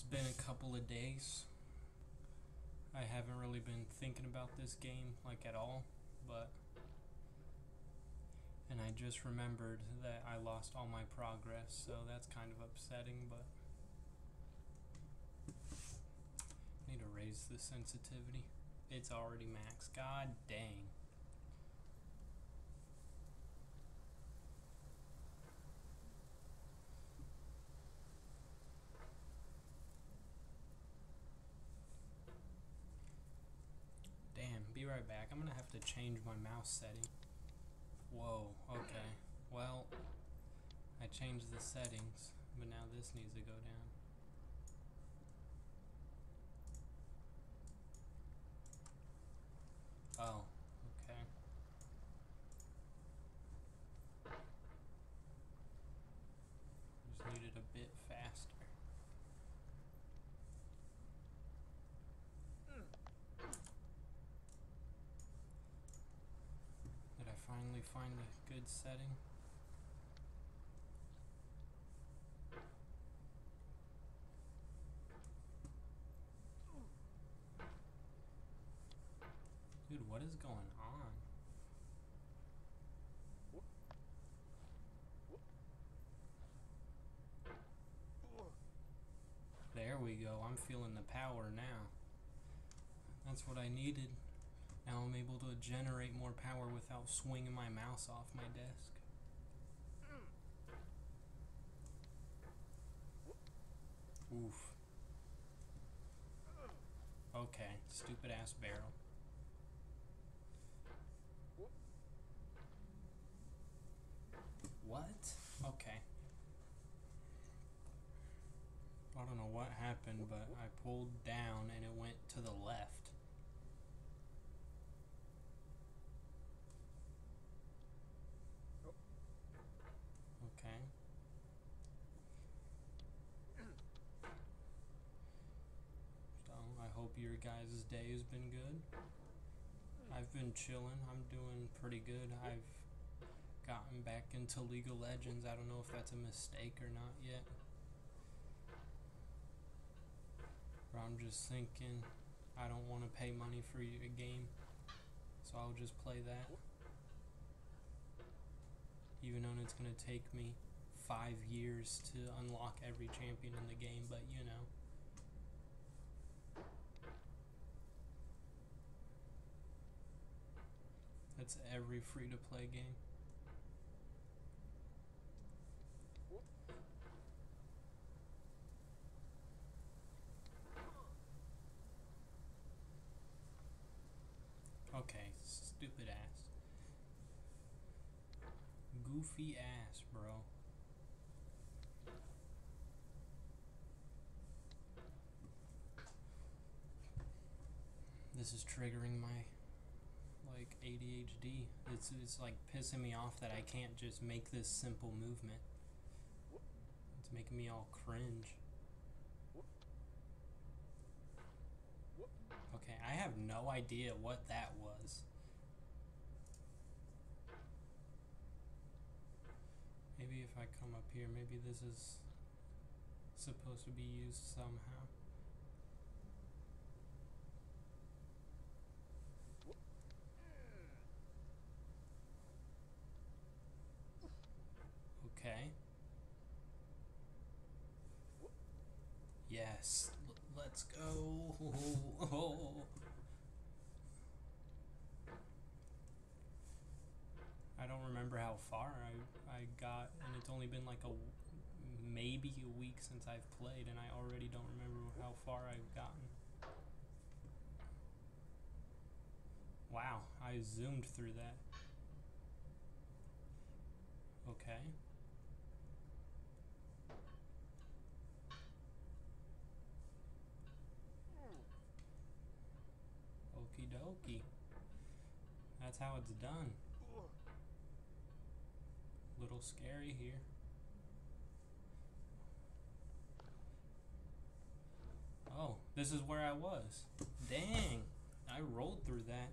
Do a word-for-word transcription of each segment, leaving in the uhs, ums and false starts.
been a couple of days. I haven't really been thinking about this game like at all, but and I just remembered that I lost all my progress, so that's kind of upsetting, but I need to raise the sensitivity. It's already max. God dang. Damn, be right back. I'm gonna have to change my mouse setting. Whoa, okay. Well, I changed the settings, but now this needs to go down. Oh, okay. Just need it a bit faster. Did I finally find a good setting? Dude, what is going on? There we go. I'm feeling the power now. That's what I needed. Now I'm able to generate more power without swinging my mouse off my desk. Oof. Okay, stupid ass barrel. What? Okay. I don't know what happened, but I pulled down and it went to the left. Okay. So, I hope your guys' day has been good. I've been chilling. I'm doing pretty good. I've gotten back into League of Legends. I don't know if that's a mistake or not yet. But I'm just thinking I don't want to pay money for a game, so I'll just play that. Even though it's going to take me five years to unlock every champion in the game, but you know. That's every free-to-play game. Okay, stupid ass. Goofy ass, bro. This is triggering my like A D H D. It's it's like pissing me off that I can't just make this simple movement. It's making me all cringe. Okay, I have no idea what that was. Maybe if I come up here, maybe this is supposed to be used somehow. Okay. Yes, L let's go. Oh. I don't remember how far I, I got, and it's only been like a maybe a week since I've played, and I already don't remember how far I've gotten. Wow, I zoomed through that. Okay. Okie dokie. That's how it's done. Little scary here. Oh, this is where I was. Dang, I rolled through that.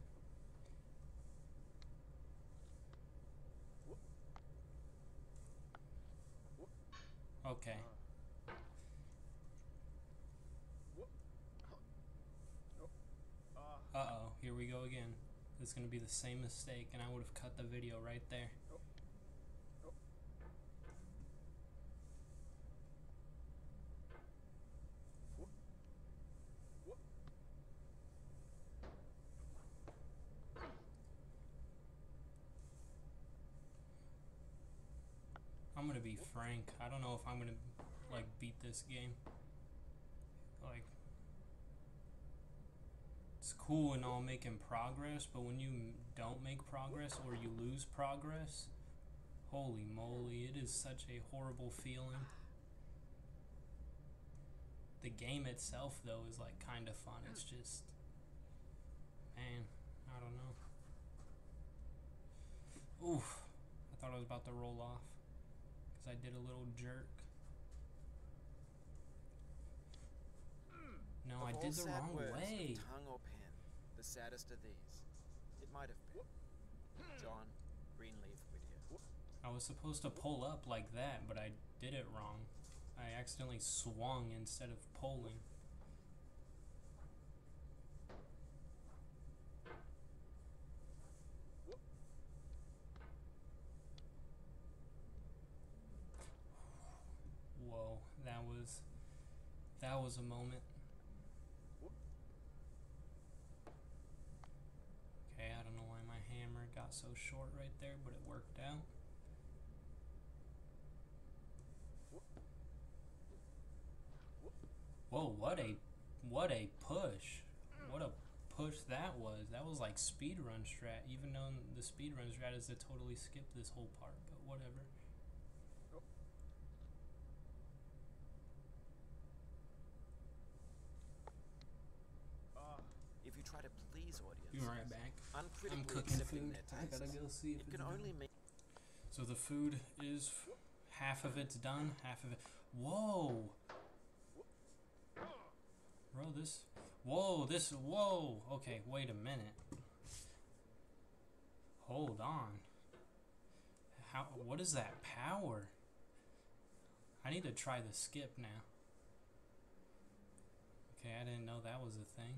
Okay. go again. It's gonna be the same mistake, and I would have cut the video right there. I'm gonna be frank. I don't know if I'm gonna like beat this game. Like, it's cool and all making progress, but when you don't make progress or you lose progress, holy moly, it is such a horrible feeling. The game itself, though, is like kind of fun. It's just, man, I don't know. Oof, I thought I was about to roll off. I did a little jerk. No, Of I all did the sad wrong words, way. Tongue or pen, the saddest of these. It might have been. John Greenleaf Whittier. I was supposed to pull up like that, but I did it wrong. I accidentally swung instead of pulling. Whoa, that was that was a moment. Okay, I don't know why my hammer got so short right there, but it worked out. Whoa, what a what a push. What a push that was. That was like speedrun strat, even though the speedrun strat is to totally skip this whole part, but whatever. If you try to please audiences, Be right back. I'm uncritically cooking accepting food. their I gotta tastes, go see if it it's can done. only make So the food is f- half of it's done, half of it. Whoa, bro, this. Whoa, this. Whoa. Okay, wait a minute. Hold on. How? What is that power? I need to try the skip now. Okay, I didn't know that was a thing.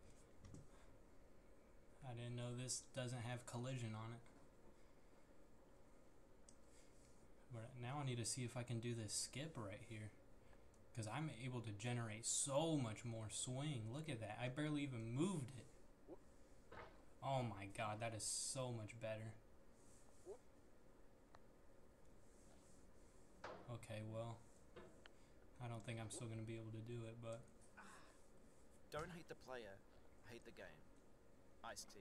I didn't know this doesn't have collision on it. But now I need to see if I can do this skip right here. Because I'm able to generate so much more swing. Look at that. I barely even moved it. Oh my god, that is so much better. Okay, well, I don't think I'm still going to be able to do it, but... Don't hate the player, hate the game. Ice-T.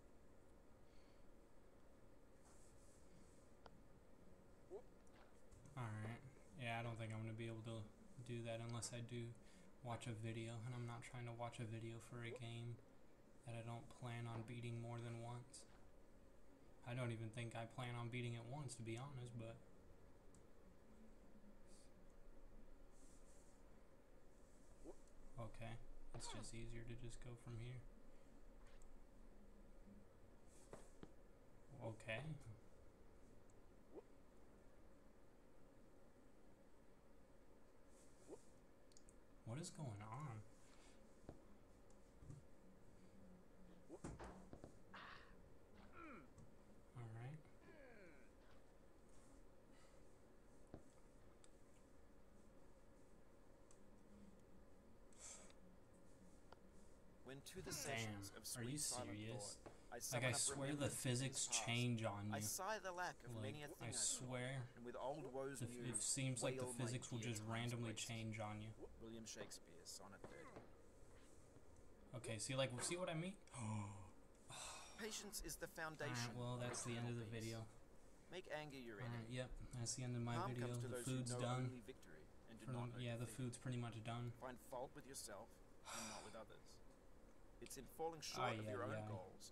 Alright. Yeah, I don't think I'm going to be able to do that unless I do watch a video, and I'm not trying to watch a video for a game that I don't plan on beating more than once. I don't even think I plan on beating it once, to be honest, but... Okay, it's just easier to just go from here. Okay. What is going on? Alright. When to the Damn, sessions of are sweet you silent serious? thought, I Like, summon I up swear the remembrance of physics things past. change on I you. sigh the lack of Like, many a thing I I saw, swear. and with old woes The, new, it seems like the wail my physics will dear just times randomly waste. change on you. William Shakespeare, Sonnet thirty. Okay, see, like, see what I mean? Patience is the foundation. Alright, well, that's the end of the eternal peace. video. Make anger your Alright, enemy. yep, that's the end of my Harm video. comes to The those who food's know done. only victory and do For the, not know yeah, the defeat. food's pretty much done. Find fault with yourself and not with others. It's in falling Ah, short of yeah, your own yeah. goals